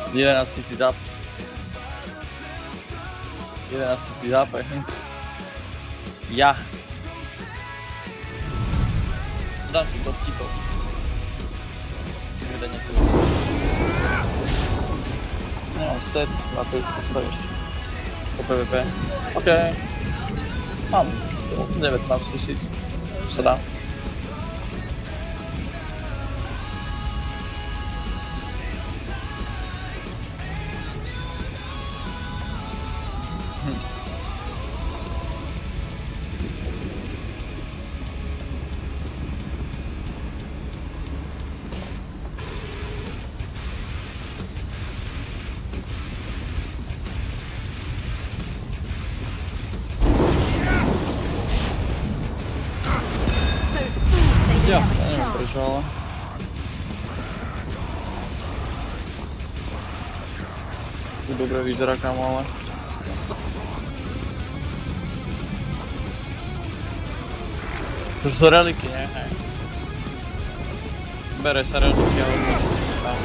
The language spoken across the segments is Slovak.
11 000 up. 11 000 up, I think. Ja. Dám si kostíkov. Vydať nejakú. Nemám set, a to stojí ešte. Po PvP. OK. Mám 19 000. Sa dá. Ja, neviem prečo, ale... To dobre vyzerá kam, ale... To sú reliky, nie? Hej. Bere sa reliky, ale niečo tam.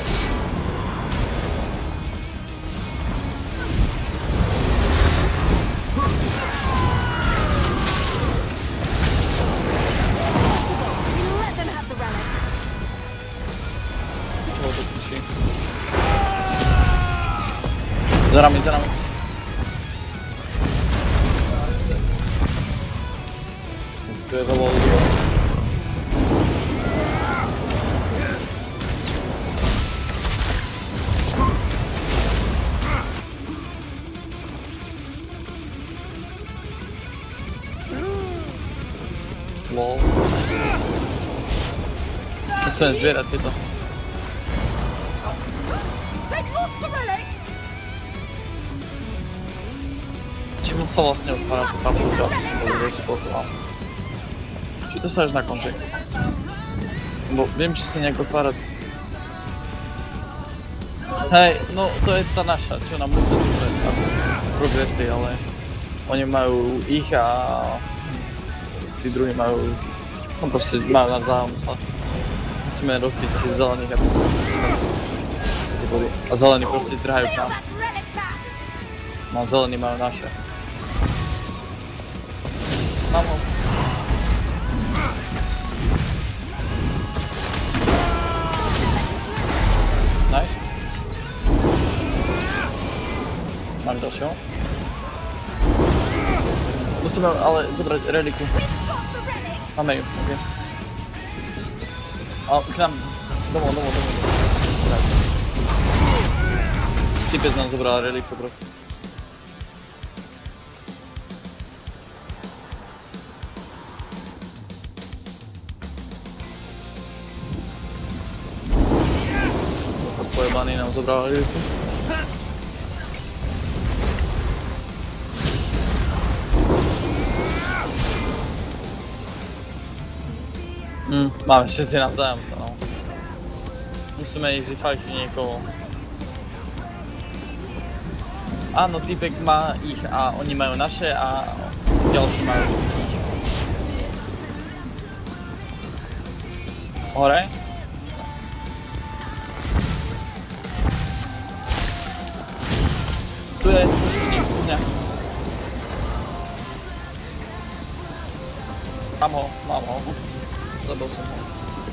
Za nami. Tu je veľa ľudí. Lol. Musíme zbierať tieto. Čím sa vlastne otvára to papúča, koľko mám. Či to sa až na konci? Lebo viem, či sa nejak otvárať. Hej, no to je tá naša, čo nám musí držať tam progresy, ale oni majú ich a tí druhí majú, no proste majú navzájom sa. Musíme rozbiť si zelených a zelení proste trhajú k nám. No a zelení majú naše. Mám ho. Nice. Mám ďalšieho. Musíme ale zobrať reliku. Máme ju, ok. A k nám, domov. Typec nám zobral reliku, bro. Pojebaný nám zobral reliku. Máme všetci navzájom sa, no. Musíme ísť vyfajčiť niekoho. Áno, týpek má ich a oni majú naše a ďalší majú ich. Hore? Tu je mňa. Mám ho. Zabil som ho.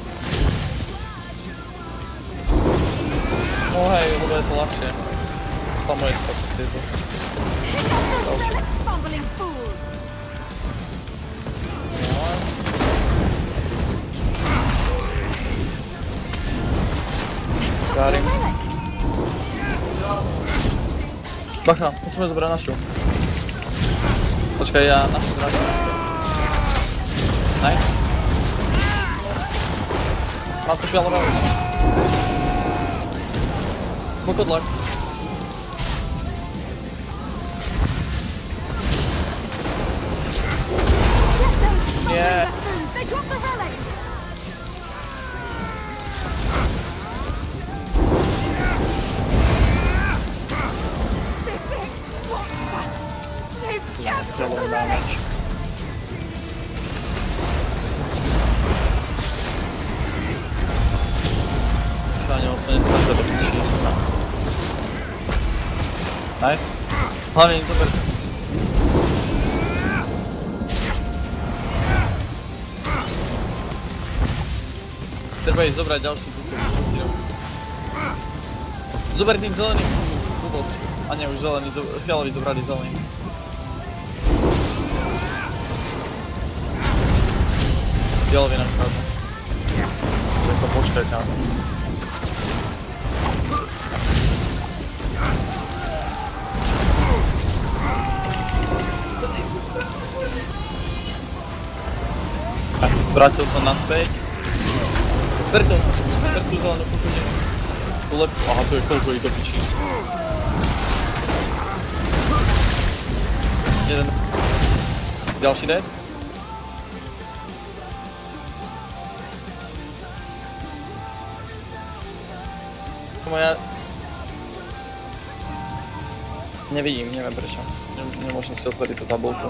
No hej, lebo je to ľahšie. Tam je to tieto. Ďalšie. Gárim. Bacha, musíme zobrať našu. Počkaj, ja našu zrážim. Nice. Mám to fialové. Pokodlak. Nie. Fialový damage. Ani úplne sa to vyčísna. Nice. Hlavne to zober. Treba ísť zobrať ďalší kúsok. Zober tým zeleným kúbok. A nie, už zelený, fialový zobrali zelený. Fialový nám kradnú. Tak to počkaj tam. Vrátil som naspäť. Ber tú zelenú pochodne. Tu lepku, aha, to je koľko ich do piči. Jeden. Ďalší dead. Ja nevidím, neviem prečo. Nemôžem si otvoriť tú tabulku.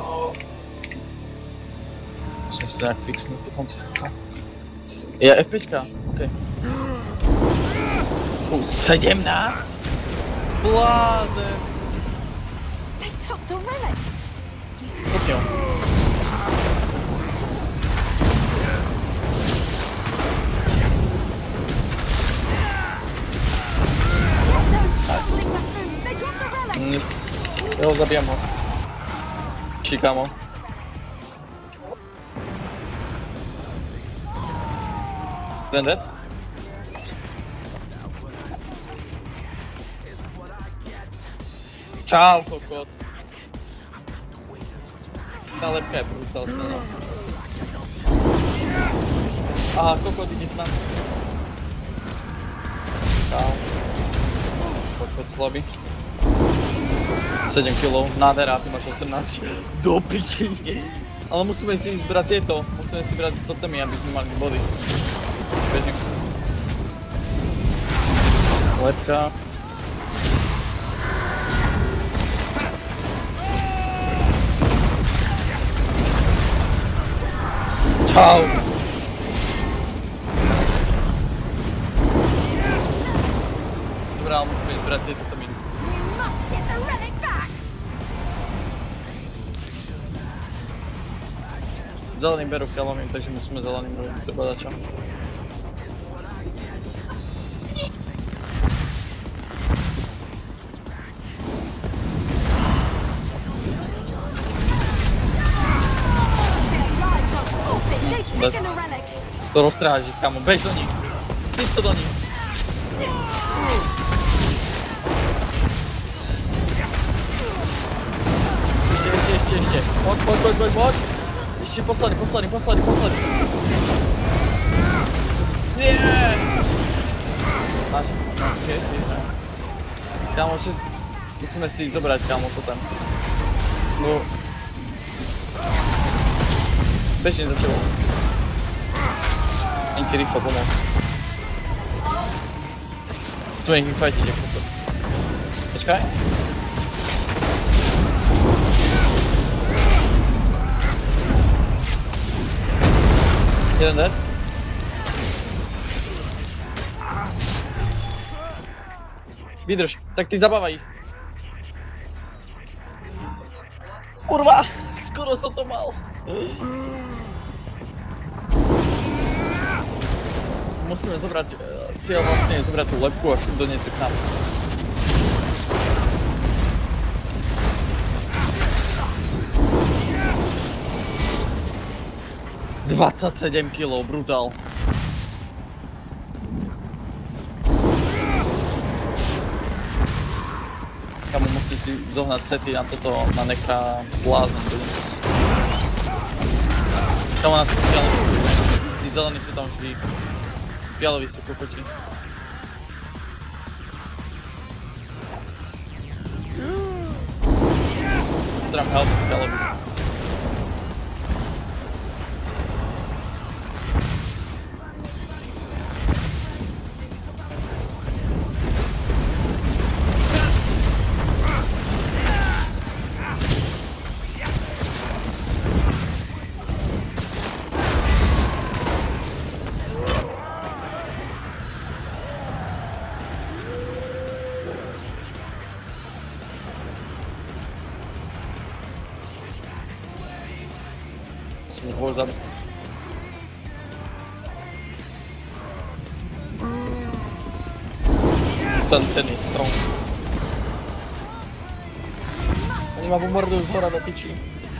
Musím si to nejak fixnúť po konci spôsobu. Je FPčka? OK. 17? Blázen! Stopňou. Jo, zabijam ho. Šikám ho. Jeden dead? Čau, kokot. Tá lepka je brutál silná. Aha, kokot ide tam. Čau. Kokot slabý. 7 kg, nádhera, ty máš 18. Do piči. Ale musíme si zbrať tieto, musíme si brať totemy, aby sme mali body. Bežím. Lepka. Čau. Dobrá, ale musíme zbrať tieto totemy. Zeleným berú fialovým, takže musíme zeleným robiť to badača. To roztrážiť, kamo, bež do nich! Stíš to do nich! Ešte! Poď! Ešte posledný! Nie! Máš, okej, kámo, musíme si zobrať, kámo, to tam. No... Bežne za tebou. Ani ti rýchlo pomôcť. Tu nech mi fajtiť, ako to. Počkaj. Jeden dead. Vydrž, tak ty zabávaj ich. Kurva, skoro som to mal. Musíme zobrať, cieľ vlastne je zobrať tú lepku a chcem doniesť k nám. $27 kg, brutál. Kamu musíš si zohnať sety na toto, na nekra blázne. Kamu na to fialový, tí zelení sú tam vždy. Fialoví sú kokoti. Zdram help, fialový. bol vzadu. Ten je strong. Oni ma bombardujú z hora do tyčí.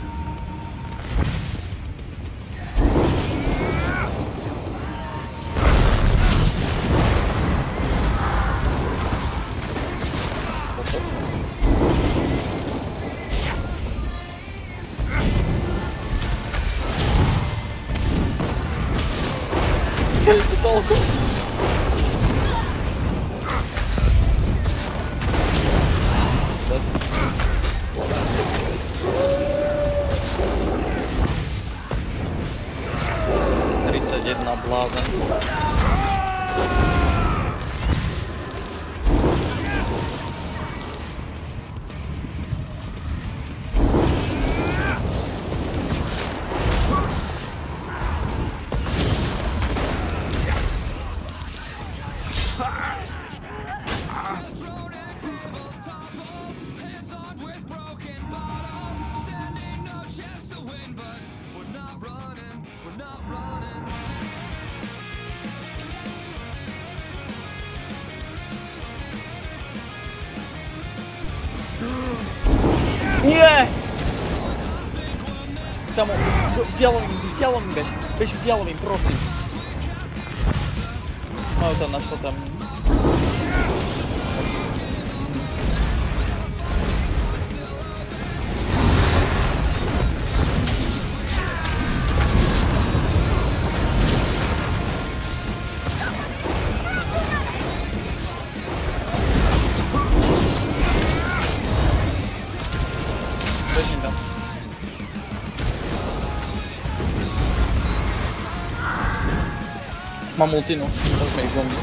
Toľko. Jedna blázen. Nie! Kamo, fialovým bež fialovým, prosím. Majú tam našlo tam. Mám ultinu, musíme ich zombiť.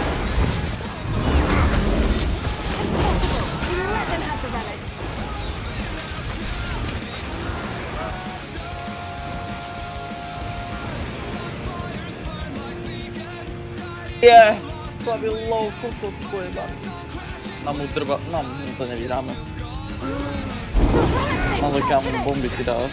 Slabil low, kokot pojebaný. Nám udrba, nám to nevydáme. Ale kam bomby si dáš?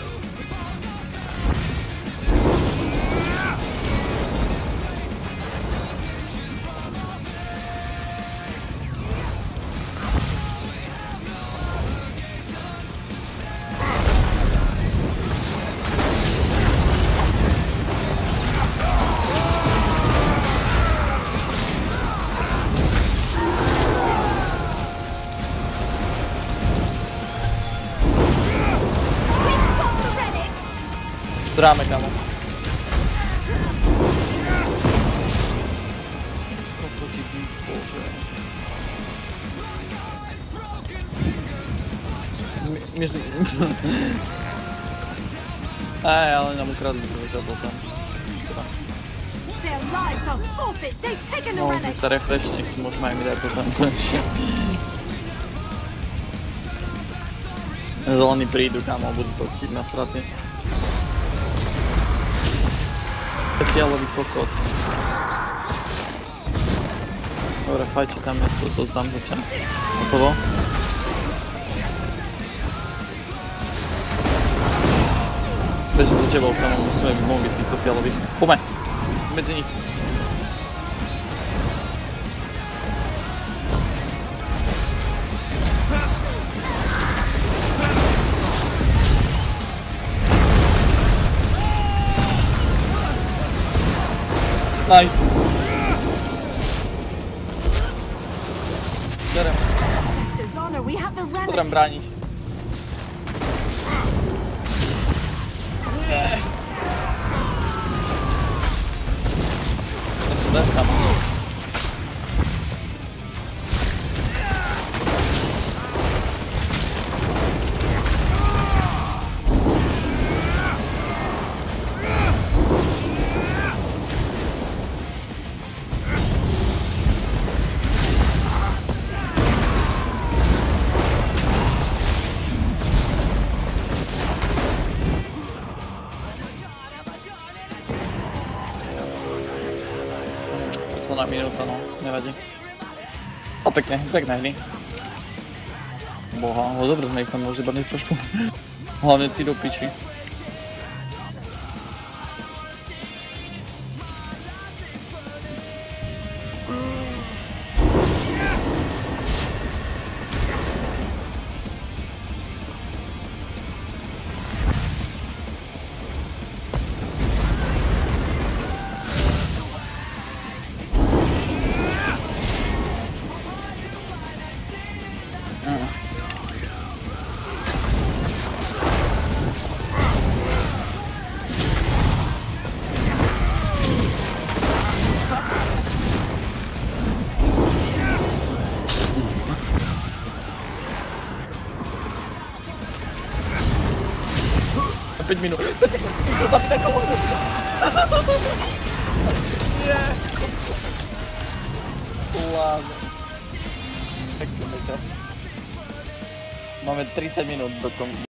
Zráme, kamo. Ale nám ukradli druhý žabol tam. No, keď sa refresh, nech si môžeme aj mi dať potom konečne. Zelení prídu, kamo, budú to chtít nasratý. Fialový kokot. Dobre, fajči tam je, to zdám zača. Hotovo. Bežím za tebou, kamo, musíme vymoviť týchto fialových. Poďme! Medzi nich. Nice. Berem. Potrebujem brániť. Nie. To je tam. Posledná minúta, no, nevadí. A pekne hry. Boha, ale dobre sme ich tam rozjebali trošku. Hlavne ty do piči. Mm. Na 5 minút. Nie. Ладно. Máme 30 minút do konca.